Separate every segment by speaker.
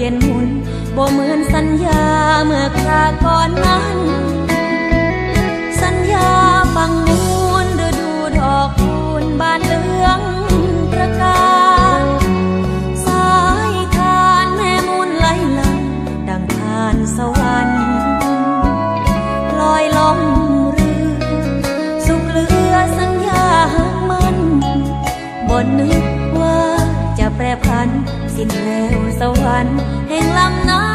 Speaker 1: ยนหมุนบ่เหมือนสัญญาเมื่อคราก่อนนั้นสัญญาฟังมูลฤดูดอกคูณบานเหลืองประกายสายทานแม่มูลไหลหลังดังทานสวรรค์ลอยล่องเรือสุขเหลือสัญญาหักมันบ่นึกว่าจะแปรผันสิ้นแล้วสวรรค์แห่งลำน้ำ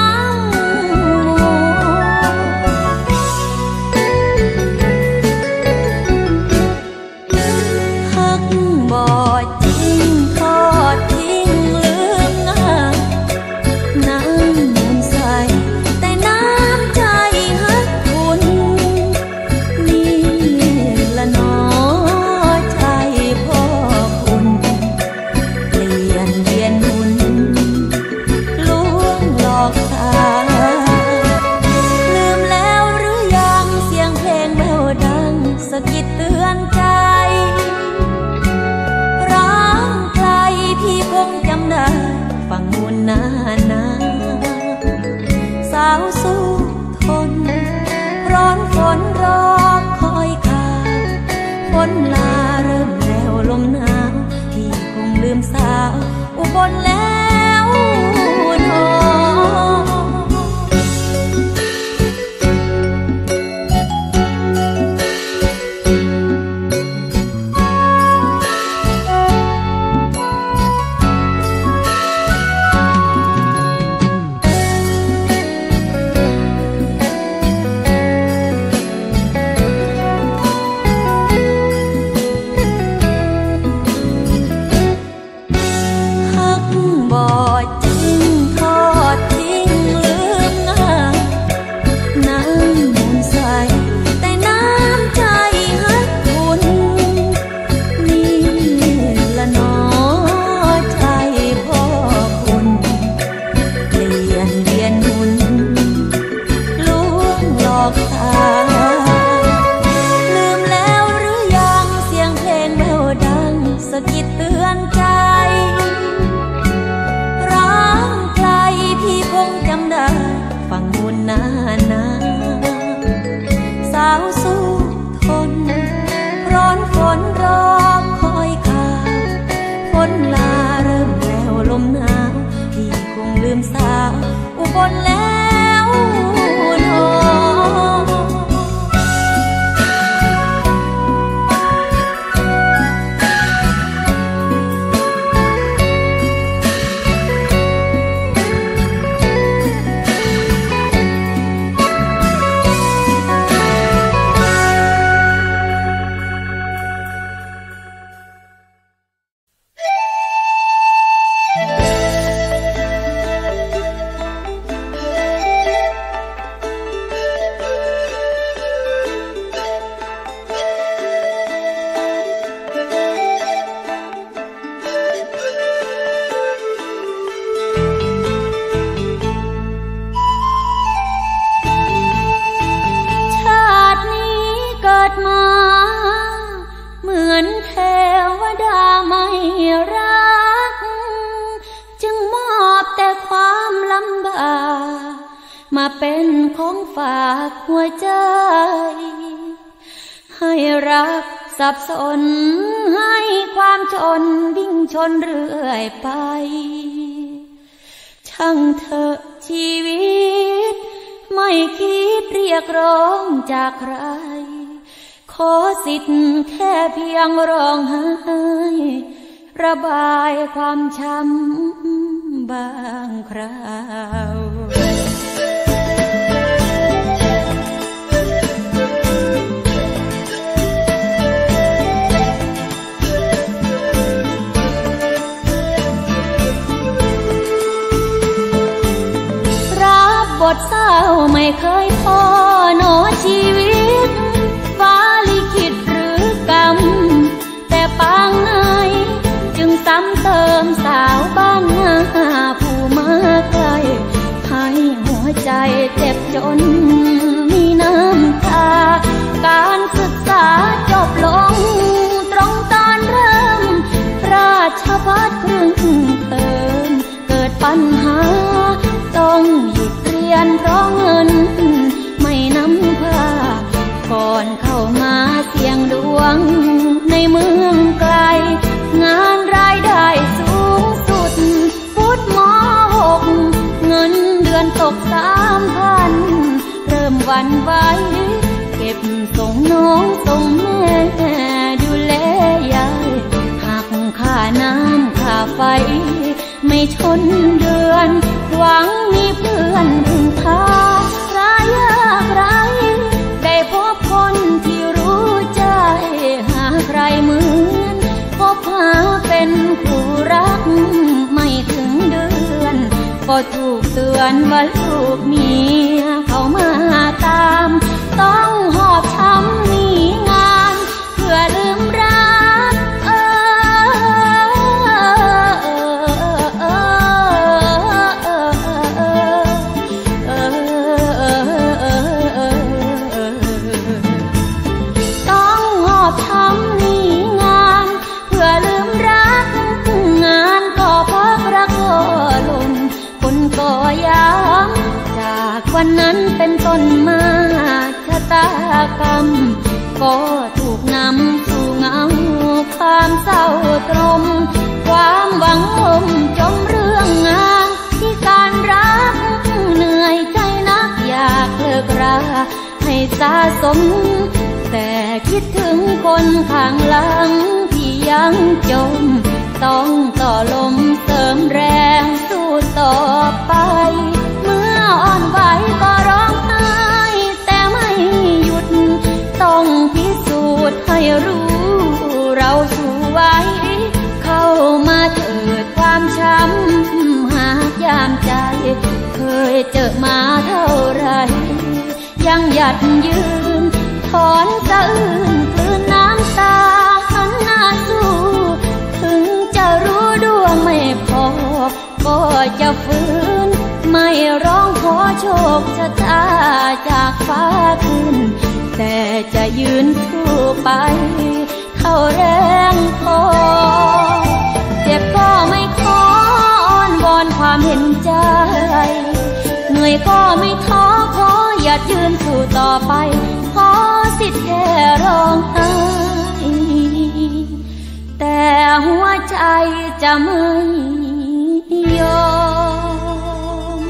Speaker 1: หักบ่จริงทอดทิ้งลืมงามน้ำมูลใสแต่น้ำใจหักคุณนี่ละน้อใจพ่อคุณเปลี่ยนเวียนหมุนลวงหลอกตาลืมแล้วหรือยังเสียงเพลงแววดังสะกิดเตือนใจร้างไกลพี่คงจำได้ฟังมูลนานาสาวสู้ทนร้อนฝนรอคอยข่าวฝนลาเริ่มแล้วลมหนาวพี่คงลืมสาวอุบลแล้วนอหักบ่จริงทอดทิ้งลืมงามน้ำมูลใสแต่น้ำใจหักคุณนี่ละน้อใจพ่อคุณเปลี่ยนเวียนหมุนลวงหลอกตาลืมแล้วหรือยังเสียงเพลงแววดังสะกิดเตือนใจร้างไกลพี่คงจำได้ฟังมูลนานาสาวสู้ทนร้อนฝนรอคอยข่าวฝนลาเริ่มแล้วลมหนาวพี่คงลืมสาวอุบลแล้วนอชาตินี้เกิดมาเหมือนเทวดาไม่รักจึงมอบแต่ความลำบากมาเป็นของฝากหัวใจ ให้รักสับสนให้ความจนวิ่งชนเรื่อยไปช่างเถอะชีวิตไม่คิดเรียกร้องจากใครขอสิทธิ์แค่เพียงร้องไห้ระบายความช้ำบางคราวบทเศร้าไม่เคยพอหนอชีวิตฟ้าลิขิตหรือกรรมแต่ปางไหนจึงซ้ำเติมสาวบ้านนาผู้มาไกลให้หัวใจเจ็บจนมีน้ำตาการศึกษาจบลงตรงตอนเริ่มราชภัฏครึ่งเทอมเกิดปัญหาอนเพราะเงินไม่นำพาก่อนเข้ามาเสี่ยงดวงในเมืองไกลงานรายได้สูงสุดพุทธม.6เงินเดือนตก3,000เริ่มหวั่นไหวเก็บส่งน้องส่งแม่ดูแลยายหักค่าน้ำค่าไฟไม่ชนเดือนหวังมีเพื่อนพึ่งพารายยากไรได้พบคนที่รู้ใจหาใครเหมือนพบหาเป็นผู้รักไม่ถึงเดือนก็ถูกเตือนว่าลูกเมียเขามาตามต้องหอบช้ำหนีงานเพื่อลืมรักต้องหอบช้ำหนีงานเพื่อลืมรักงานก็พักรักก็ลงคนก็ย้ำจากวันนั้นเป็นต้นมาชะตากรรมก็ถูกนำสู่เงาความเศร้าตรมความหวังลมจมเรื่องงานที่การรักเหนื่อยใจนักอยากเลิกราให้สะสมแต่คิดถึงคนข้างหลังที่ยังจมต้องต่อลมเสริมแรงสู้ต่อไปเมื่ออ่อนไหวก็ร้องไห้แต่ไม่หยุดต้องพิสูจน์ให้รู้เราสู้ไหวเข้ามาเถิดความช้ำหากยามใจเคยเจอมาเท่าไรยังหยัดยืนถอนสะอื้นกลืนน้ำตาหันหน้าสู้ถึงจะรู้ดวงไม่พอก็จะฝืนไม่ร้องขอโชคชะตาจากฟ้าขึ้นแต่จะยืนสู้ไปเท่าแรงพอเจ็บก็ไม่ขออ้อนวอนความเห็นใจเหนื่อยก็ไม่ท้อขออย่ายืนสู้ต่อไปขอสิทธิ์แค่ร้องไห้แต่หัวใจจะไม่ยอม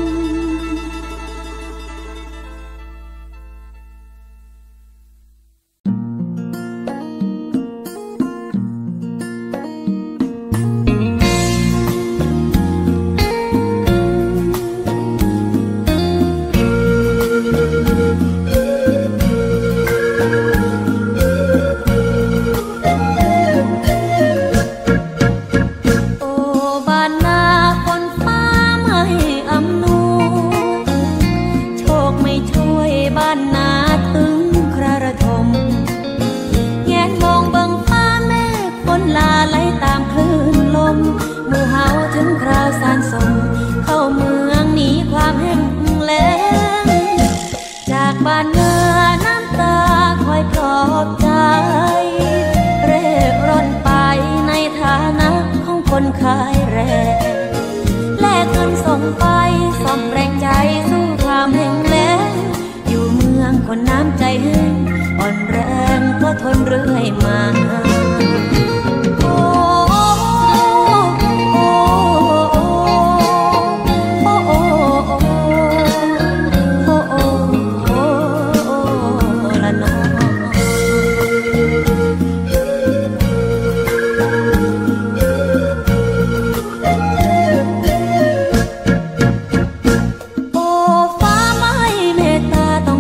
Speaker 2: คนขายแรงแลกเงินส่งไปซ่อมแรงใจสู้ความแห้งแล้งอยู่เมืองคนน้ำใจแห้งอ่อนแรงก็ทนเรื่อยมา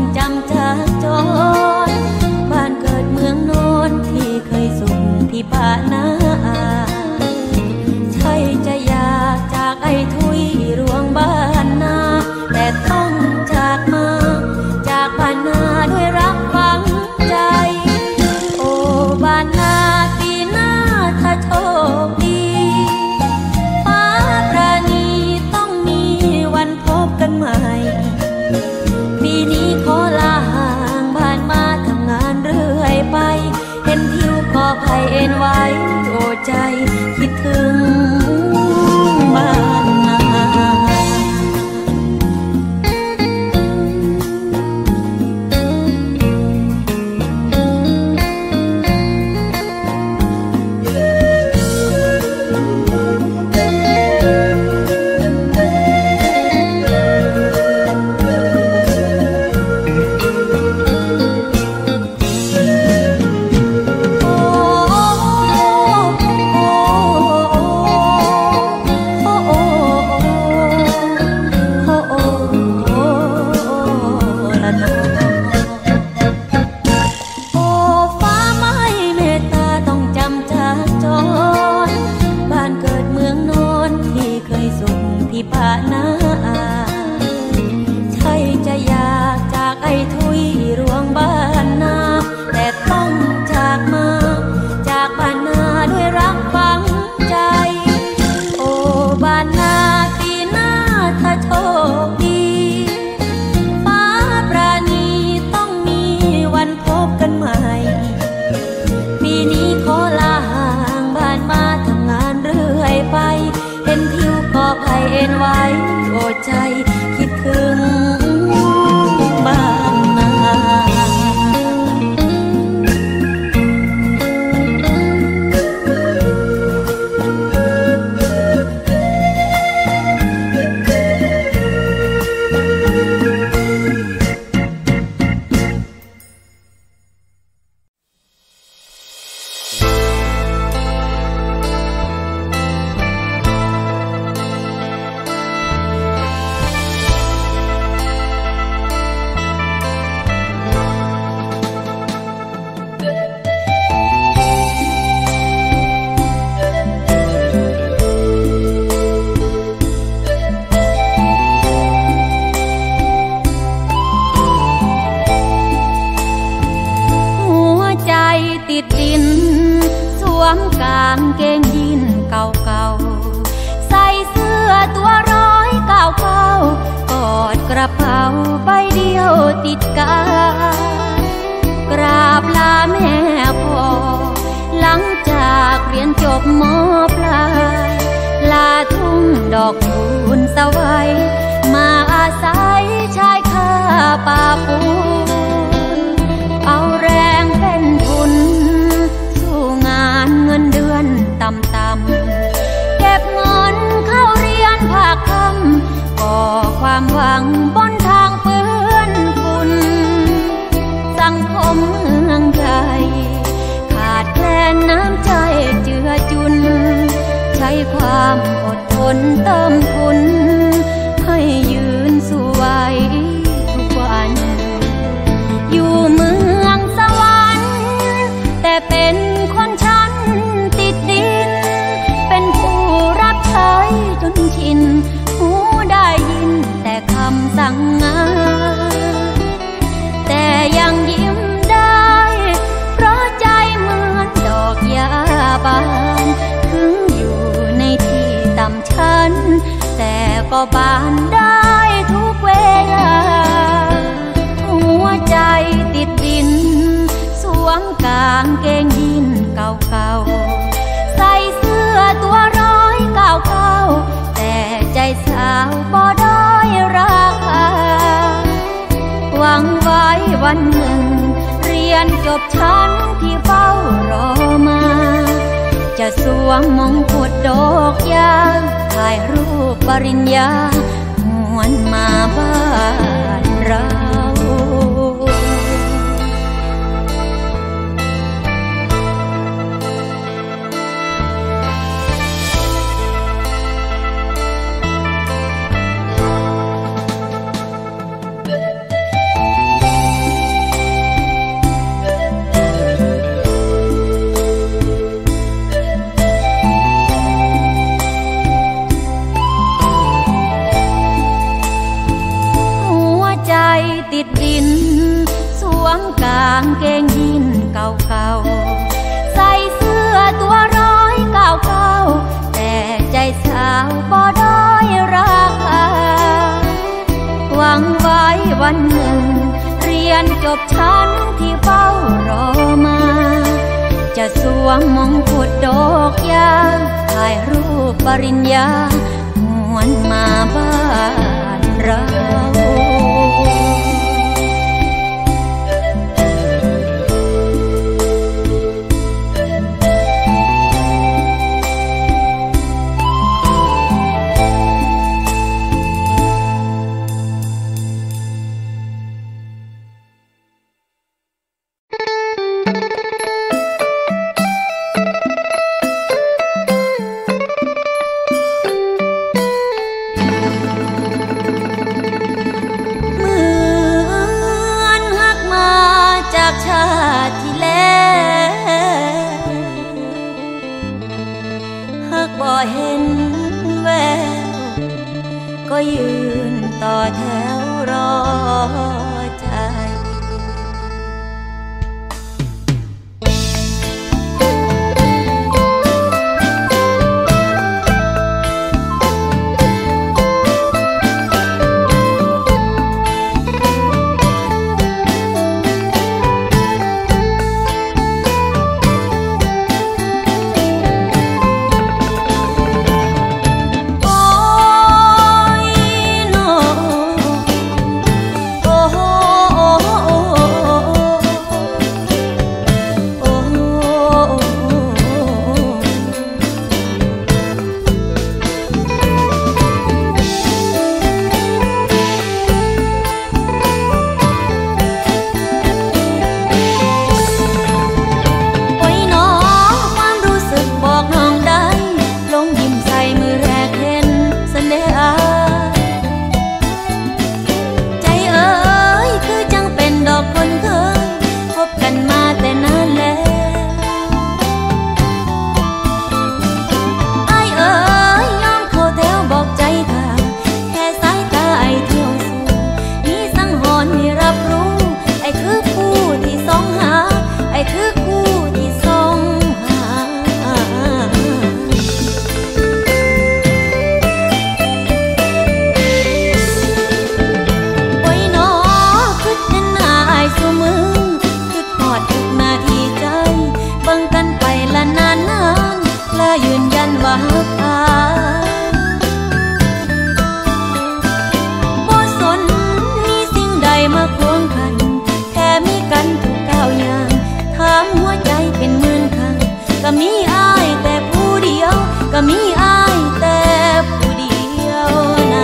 Speaker 2: บ้
Speaker 1: ณฑ์ไว้โอ้ใจคิดถึงบ้านนา ก็บานได้ทุกเวลาหัวใจติดดินสวมกางเกงยีนเก่าๆใส่เสื้อตัว199แต่ใจสาวบ่ได้ราคาหวังไว้วันหนึ่งเรียนจบชั้นที่เฝ้ารอมาจะสวมมงกุฎดอกยาถ่ายรูปปริญญาหวนมาบ้านเราติดดินสวมกางเกงยีนเก่าๆใส่เสื้อตัว199แต่ใจสาวบ่ได้ราคาหวังไว้วันหนึ่งเรียนจบชั้นที่เฝ้ารอมาจะสวมมงกุฎดอกยาถ่ายรูปปริญญาหวนมาบ้านเราชาติที่แล้วหากบ่เห็นแววก็ยืนต่อแถวรอใจโ
Speaker 2: อายบ่สนมีสิ่งใดมาควงกันแค่มีกันทุกก้าวย่างถามหัวใจเป็นหมื่นครั้งก็มีอายแต่ผู้เดียวก็มีอายแต่ผู้เดียวนะ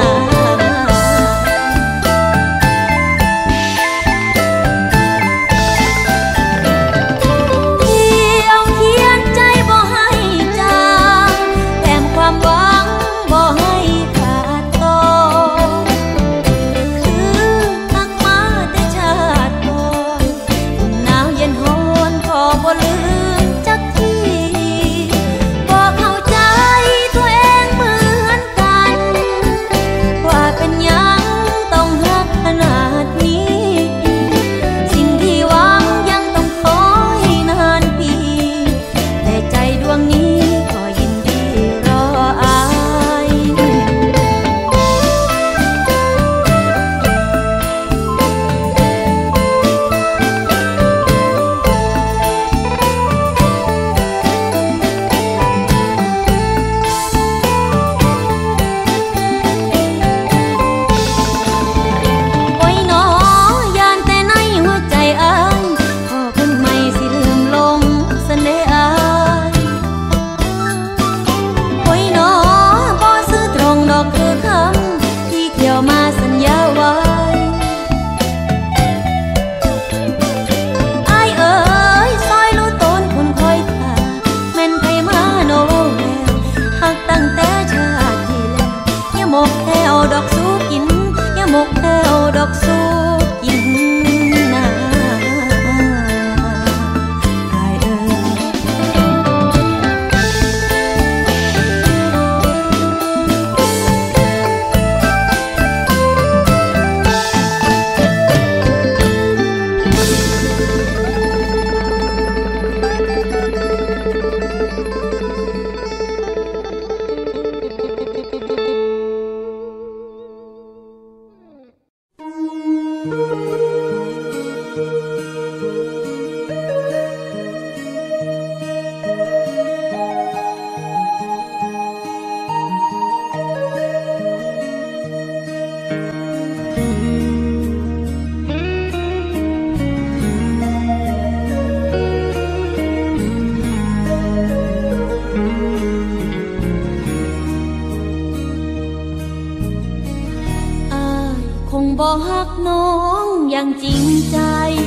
Speaker 2: บ่ฮักน้องอย่างจริงใจ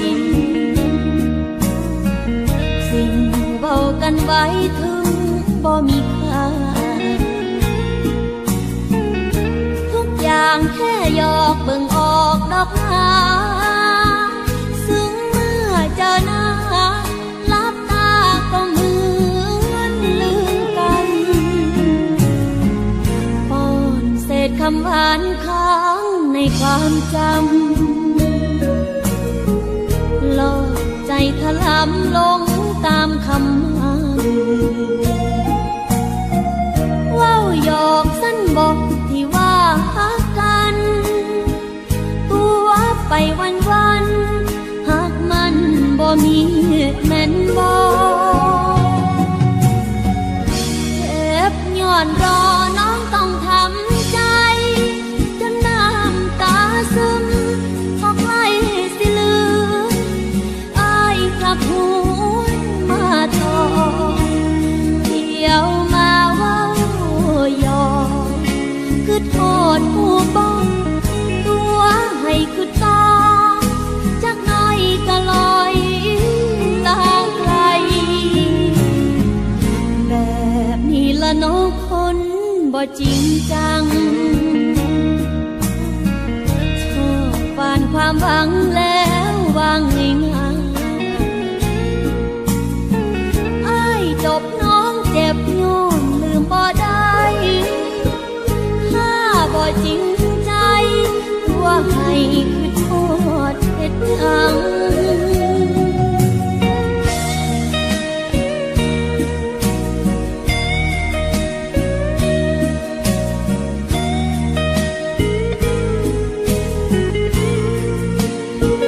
Speaker 2: สิ่งเว้ากันไว้ถึงบ่มีค่าทุกอย่างแค่หยอกเบิ่งออกดอกหาซึ่งเมื่อเจอหน้าลับตาก็เหมือนลืมกันป้อนเศษคำหวานค้างในความจำหลอกใจถลำลงตามคำมันว่าวหยอกสั้นบอกที่ว่าฮักกันตัวไปวันฮักมันบ่มีแม่นบ่เจ็บย้อนรอน้องต้องทำใจซึมพอใกล้สิลืมอ้ายกลับหวนมาทอเที่ยวมาเว้าหยอกคือโทษผู้บ้องตัวให้คือต่อจักน้อยก็ลอยลางไกลแบบนี้ละน้องคนบ่จริงจังปานความหวังแล้ววางง่ายๆอ้ายจบน้องเจ็บย้อนลืมบ่ได้ถ้าบ่จริงใจตัวให้คือโทษเฮ็ดหยัง
Speaker 1: เ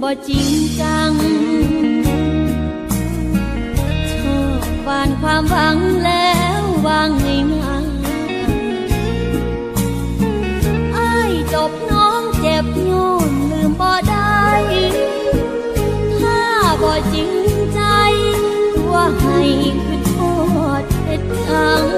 Speaker 1: บ่จริงจังชอบวานความหวังแล้ววางง่ายๆอ้ายจบน้องเจ็บย้อนลืมบ่ได้ถ้าบ่จริงใจว่าให้คือโทษเฮ็ดจัง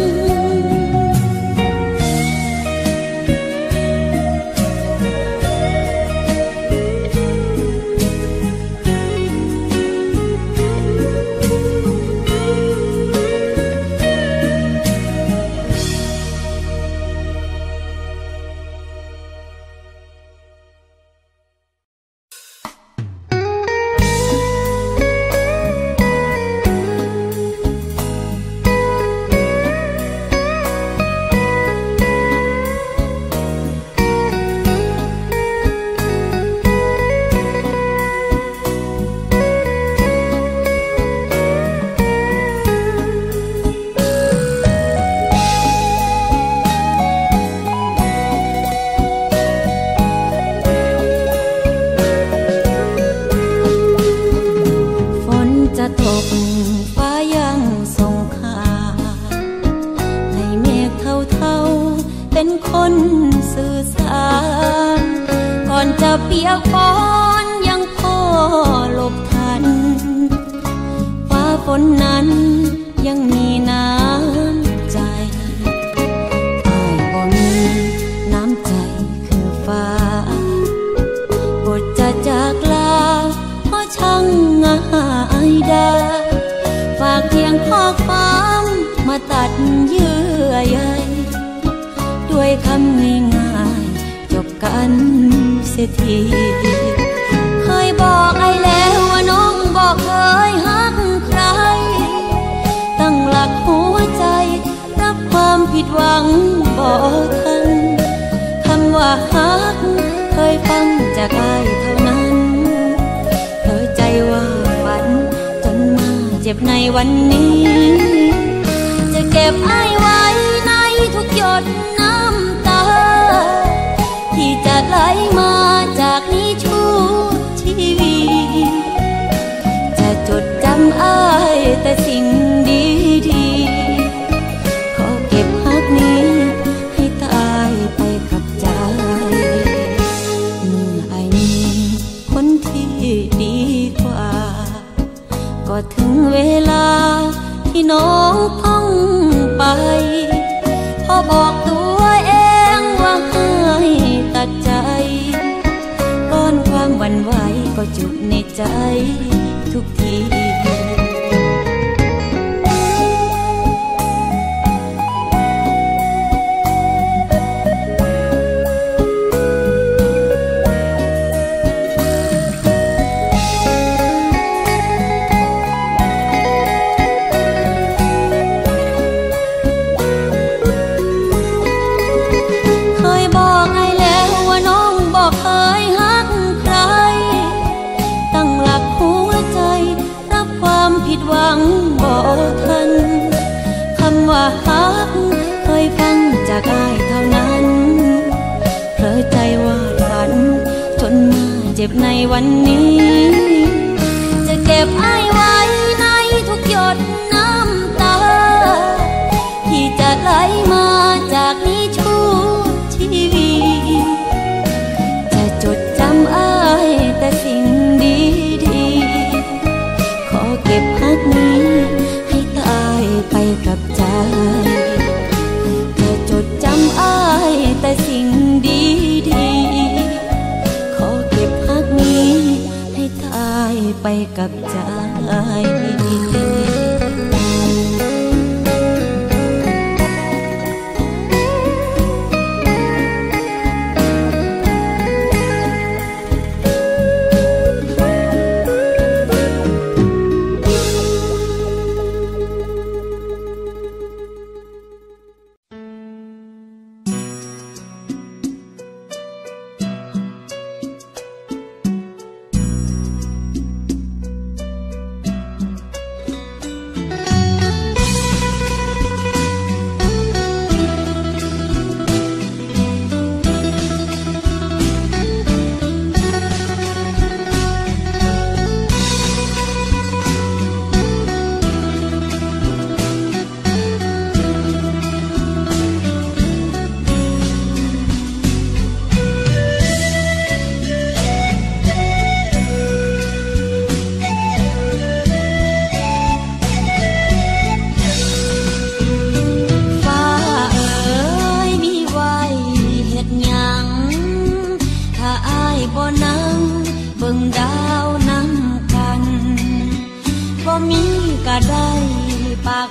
Speaker 1: เปียกฝนยังพอหลบทันฟ้าฝนนั้นยังมีน้ำใจอ้ายบ่มีน้ำใจคือฟ้าบทจะจากลาเพราะช่างง่ายได้ฝากเพียงข้อความมาตัดเยื่อใยด้วยคำง่ายๆจบกันเสียทีเคยบอกไอ้แล้วว่าน้องบอกเคยฮักใครตั้งหลักหัวใจรับความผิดหวังบอกทันคำว่าฮักเคยฟังจากอ้ายเท่านั้นเธอใจว่าฝันจนมาเจ็บในวันนี้จะเก็บอ้ายไว้ในทุกหยดน้ำตาที่จะไหลมาจากนี้ชั่วชีวิตจะจดจำอ้ายแต่สิ่งดีๆขอเก็บฮักนี้ให้ตายไปกับใจเมื่ออ้ายมีคนที่ดีกว่าก็ถึงเวลาที่น้องต้องไปพอบอกตัวเองว่าให้ตัดใจก้อนความหวั่นไหวก็จุกในใจทุกทีผิดหวังบอกทันคำว่าฮักเคยฟังจากอ้ายเท่านั้นเผลอใจว่าฝันจนมาเจ็บในวันนี้จะเก็บอ้ายไว้ในทุกหยดน้ำตาที่จะไหลมาจากนี้ชั่วชีวิตจะจดจำอ้ายแต่สิ่งดีขอเก็บฮักนี้ให้ตายไปกับใจจะจดจำอ้ายแต่สิ่งดีขอเก็บฮักนี้ให้ตายไปกับใจ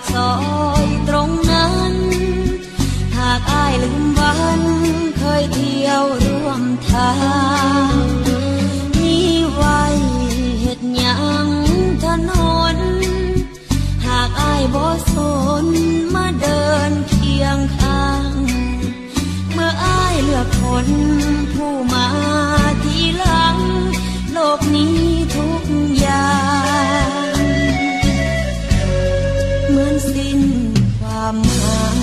Speaker 1: ซอยตรงนั้นหากอ้ายลืมวันเคยเที่ยวร่วมทางมีไว้เฮ็ดหยังถนนหากอ้ายบ่สนมาเดินเคียงข้างเมื่ออ้ายเลือกคนผู้มาทีหลังโลกนี้ทุกอย่างเหมือนสิ้นความหมาย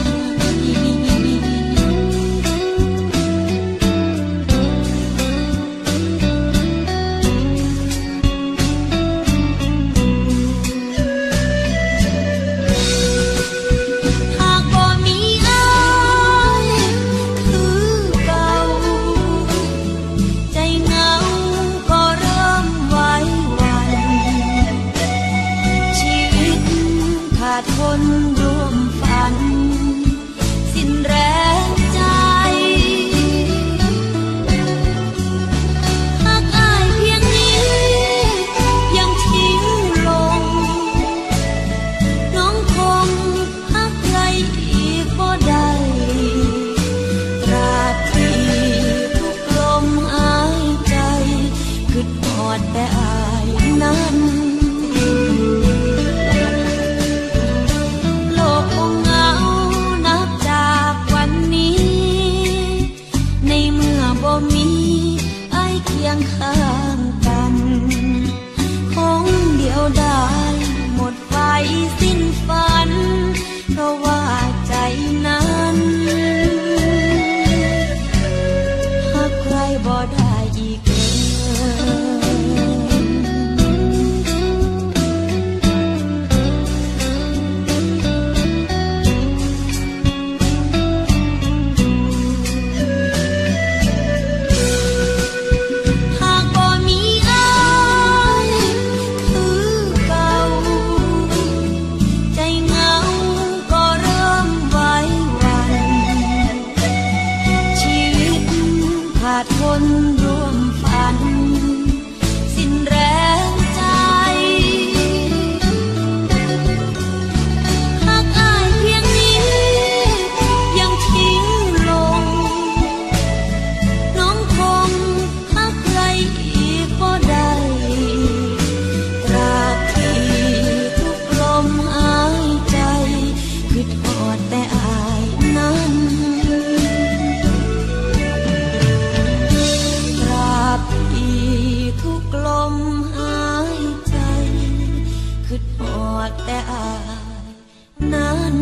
Speaker 1: คนร่วมฝันสิ้นแรงใจหากอ้ายเพียงนี้ยังทิ้งลงน้องคงหักใครอีกบ่ได้ตราบที่ทุกลมหายใจคิดฮอดแต่อ้ายนั้นข้างกันคงเดียวดายหมดไฟสิ้นฝันเพราะว่าใจนั้นหากใครบ่ได้อีกคนร่วมฝันสิ้นแรงใจหากอ้ายเพียงนี้ยังทิ้งลงน้องคงหักใครอีกบ่ได้ตราบที่ทุกลมหายใจคิดฮอดแต่อ้ายนั้นทุกลมหายใจคิดฮอดแต่อ้ายนั้น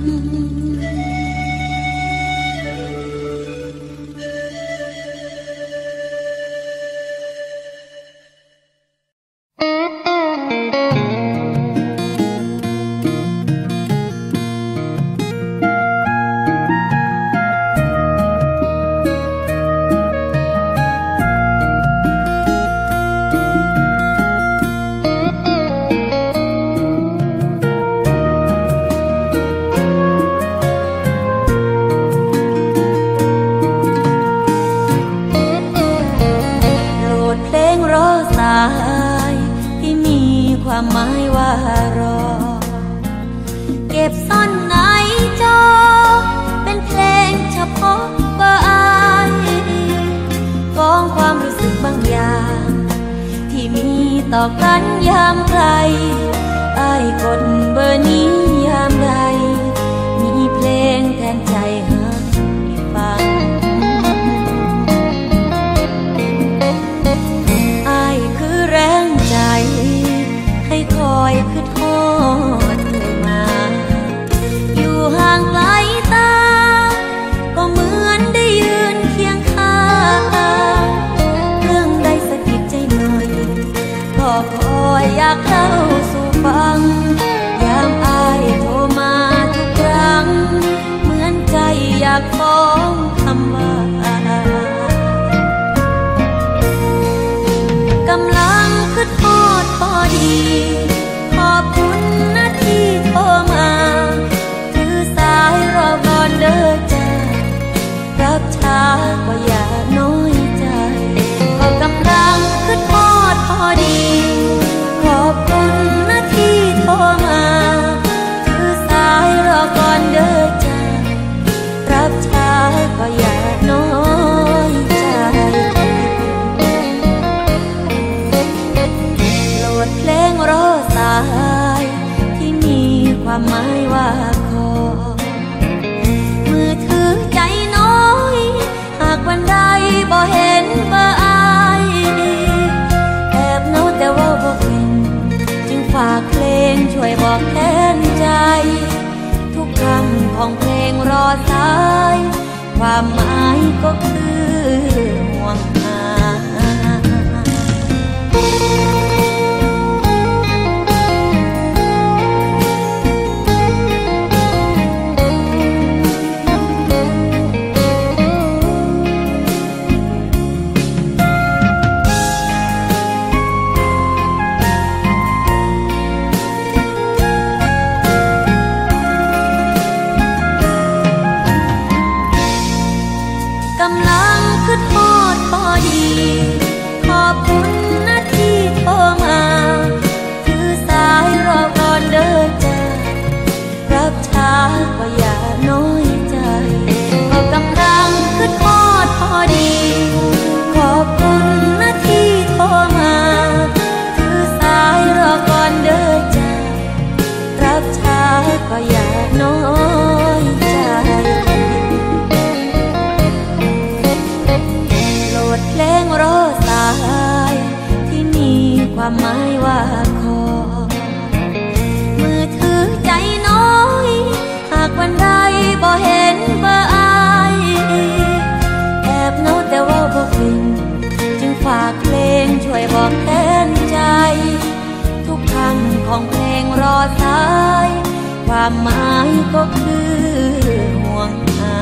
Speaker 1: ที่มีความหมายว่ารอเก็บซ่อนในจอเป็นเพลงเฉพาะเบอร์อ้ายกองความรู้สึกบางอย่างที่มีต่อกันยามใครอ้ายกดเบอร์นี้ยามใดมีเพลงแทนใจให้ฟังแรงใจให้คอยคิดฮอดเธอมาอยู่ห่างไกลตาก็เหมือนได้ยืนเคียงข้างเรื่องใดสะกิดใจหน่อยก็คอยอยากเข้าสู่ฟังยามอ้ายโทรมาทุกครั้งเหมือนใจอยากฟ้องคำว่ากำลังคิดฮอดพอดีขอบคุณนะที่โทรมาถือสายรอก่อนเด้อจ้ารับช้าก็อย่าน้อยใจก็กำลังคิดฮอดพอดีขอบคุณนะที่โทรมาถืวันใดบ่เห็นเบอร์อายแอบเหงาแต่ว่าบ่เป็นจึงฝากเพลงช่วยบอกแทนใจทุกคำของเพลงรอสายความหมายก็คือห่วงหากำลังคิดฮอดพอดีขอบคุณนะที่โทรมาถือสายรอก่อนเด้อจ้ารับช้าก็อย่าน้อยใจก็กำลังคิดฮอดพอดีขอบคุณนะที่โทรมาถือสายรอก่อนเด้อจ้ารับช้าก็อย่าน้อยใจเพลงรอสายที่มีความหมายว่าขอมือถือใจน้อยหากวันใดบ่เห็นเบอร์อายแอบเหงาแต่ว่าบ่เป็นจึงฝากเพลงช่วยบอกแทนใจทุกคำของเพลงรอสายความหมายก็คือห่วงหา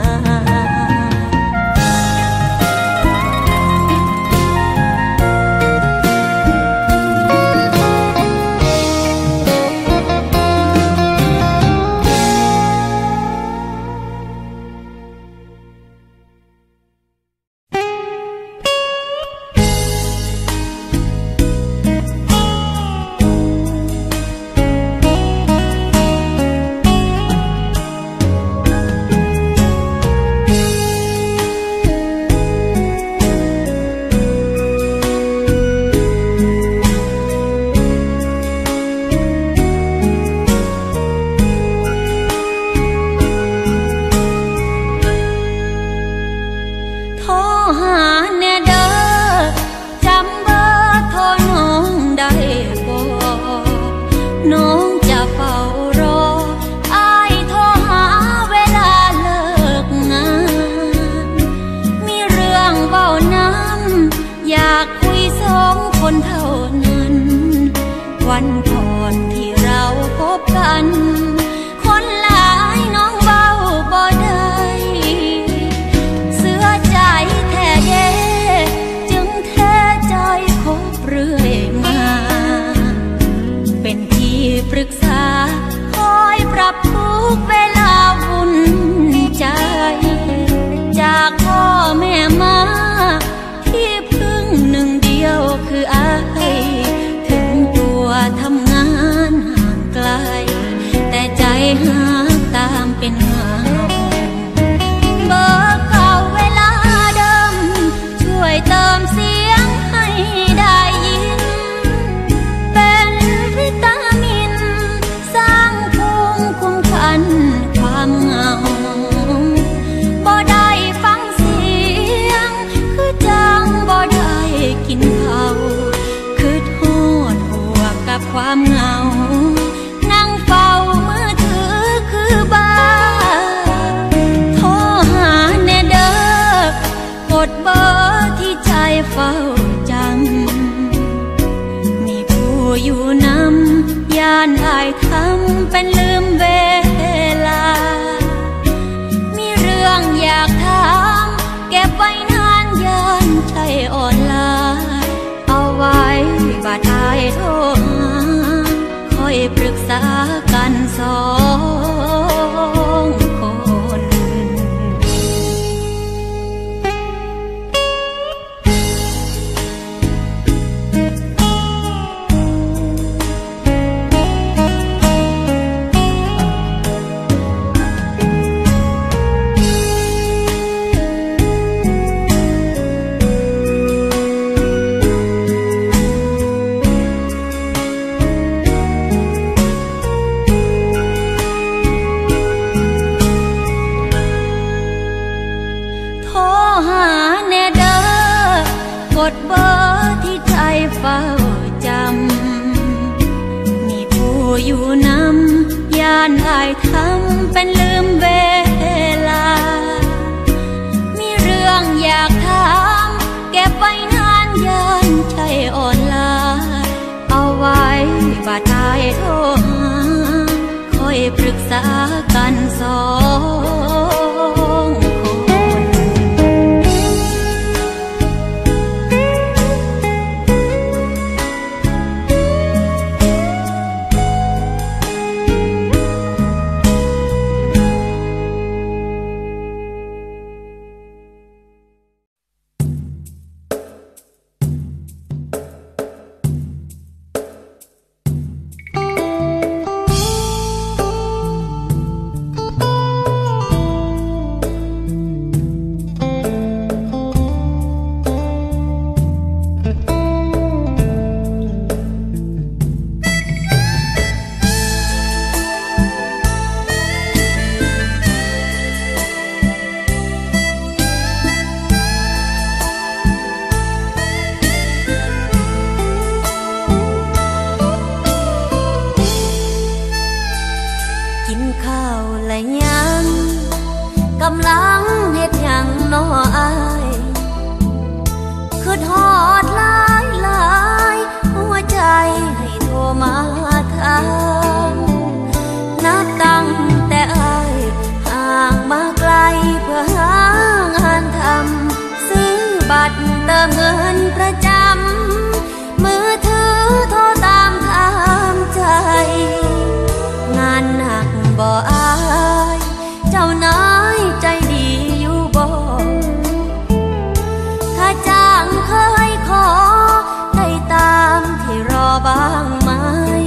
Speaker 1: วันก่อนที่เราพบกันคนหลายน้องเบาบ่ได้เสื้อใจแท้เย่จึงแท้ใจคบเรื่อยมาเป็นที่ปรึกษาคอยปรับทุกเวลาวุ่นใจจากพ่อแม่มาที่พึ่งหนึ่งเดียวคืออายทำงานห่างไกลแต่ใจหาตามเป็นเงาเบอร์เก่าเวลาเดิมช่วยเติมเสียงให้ได้ยินเป็นวิตามินสร้างภูมิคุ้มกันความเหงาบ่ได้ฟังเสียงคือจังบ่ได้กินข้าวกับความเหงานั่งเฝ้ามือถือคือบ้าโทรหาแน่เด้อกดเบอร์ที่ใจเฝ้าจำมีผู้อยู่นำย่านอายทำเป็นลืมเวลามีเรื่องอยากถามเก็บไว้นานย่านใจอ่อนล้าเอาไว้บัดอายโทรคอยปรึกษากันสองคนดเบอร์ที่ใจเฝ้าจำมีผู้อยู่นำย่านอายทำเป็นลืมเวลามีเรื่องอยากถามเก็บไว้นานย่านใจอ่อนล้าเอาไว้บาดตายโทรหาคอยปรึกษากันสองเติมเงินประจำมือถือโทรตามถามใจงานหนักบ่อายเจ้านายใจดีอยู่บ่ถ้าจ้างเคยขอได้ตามที่รอบ้างไหม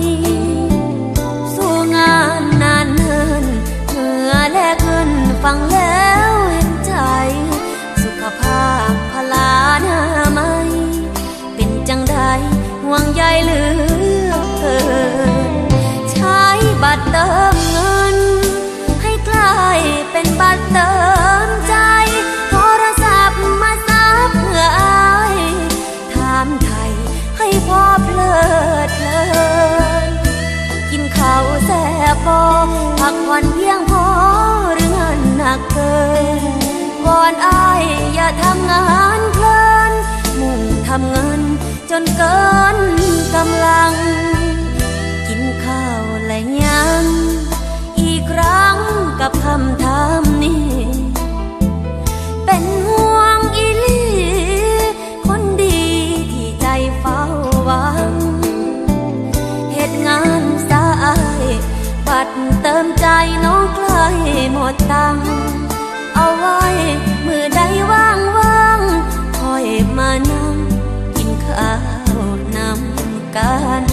Speaker 1: สู้งานนานเนินเหงื่อแลกเงินฟังแล้วเห็นใจสุขภาพพลาหน้าไม่เป็นจังใดห่วงใยเหลือเกินใช้บัตรเติมเงินให้กลายเป็นบัตรเติมใจโทรศัพท์มาซับเพื่ออายถามไทยให้พอเพลิดเพลินกินข้าวแซ่บบ่พักผ่อนเพียงพอหรืองานหนักเกินวอนอายอย่าทำงานเพลินมุ่งทำเงินจนเกินกำลังกินข้าวและยังอีกครั้งกับคำถามนี้เป็นห่วงอีหลีคนดีที่ใจเฝ้าหวังเหตุงานสายบัตรเติมใจน้องใกล้หมดตังเอาไว้มือใดว่างๆคอยมานั่งกินข้าวนำกัน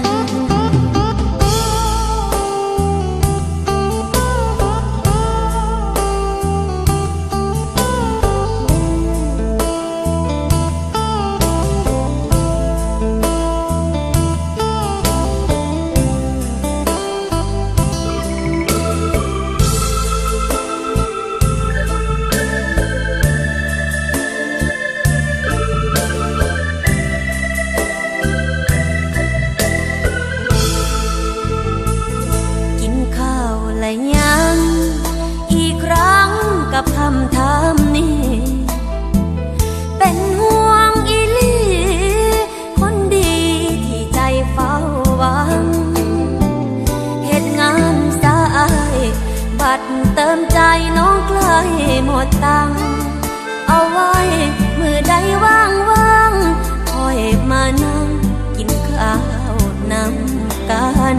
Speaker 1: กับคำถามนี้เป็นห่วงอีหลีคนดีที่ใจเฝ้าหวังเหตุงานสายบัตรเติมใจน้องใกล้หมดตังเอาไว้มือใดว่างๆคอยมานั่งกินข้าวนำกัน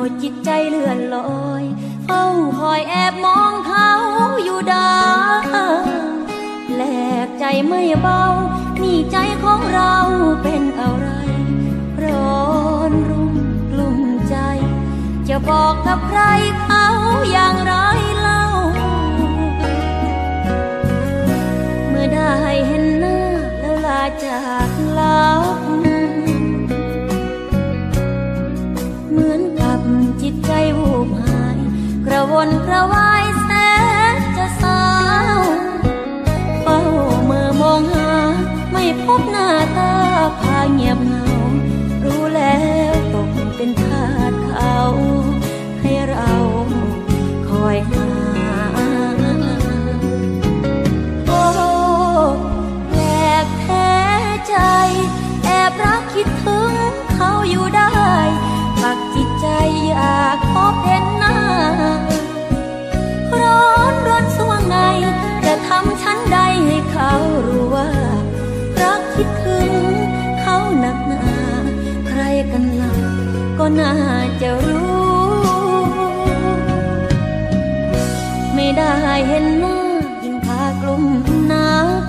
Speaker 1: จิตใจเลื่อนลอยเฝ้าคอยแอบมองเขาอยู่ดาแหลกใจไม่เบานี่ใจของเราเป็นอะไรร้อนรุ่มกลุ่มใจจะบอกกับใครเขาอย่างไรเล่าเมื่อได้เห็นหน้าแล้วลาจากลาเหมือนกับจิตใจวูบหายกระวนกระวายแสนจะเศร้าเฝ้าเมื่อมองหาไม่พบหน้าตาพาเงียบเหงารู้แล้วตกเป็นทาสเขาให้เราคอยหาโอ้แปลกแท้ใจแอบรักคิดถึงเขาอยู่ได้ปักจิตใจอยากพบเห็นหน้าร้อนรนสัวไงจะทำฉันใดให้เขารู้ว่ารักคิดถึงเขาหนักหนาใครกันล่ะก็น่าจะรู้ไม่ได้เห็นหน้ายิ่งพากลุ่มนัก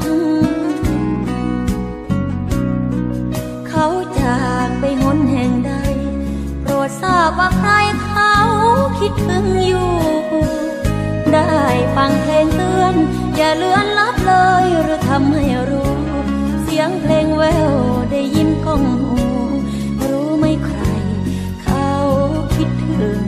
Speaker 1: เขาจากไปหนแห่งใดโปรดทราบว่าใครเขาคิดถึงอยู่ได้ฟังเพลงเตือนอย่าเลือนลับเลยหรือทำให้รู้เสียงเพลงแววได้ยินก้องหูรู้ไหมใครเขาคิดถึง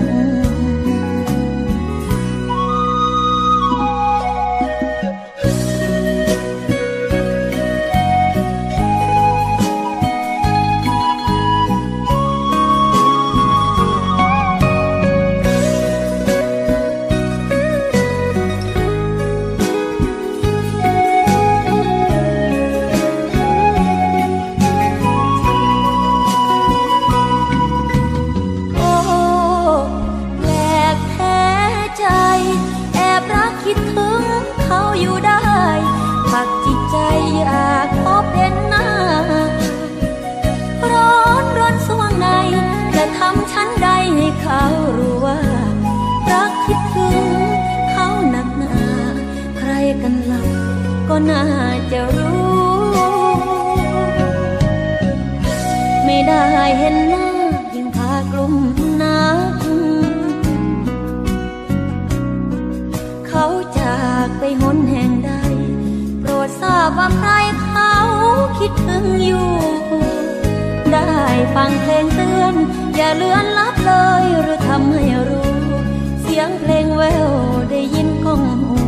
Speaker 1: ปักจิตใจอยากพบเห็นหน้าร้อนรนสัวไงจะทำฉันใดให้เขารู้ว่ารักคิดถึงเขาหนักหนาใครกันล่ะก็น่าจะรู้ไม่ได้เห็นหน้ายิ่งพากลุ่มนักเขาจากไปหนแห่งใดโปรดทราบว่าใครเขาคิดถึงอยู่ได้ฟังเพลงเตือนอย่าเลือนลับเลยหรือทำให้รู้เสียงเพลงแววได้ยินก้องหู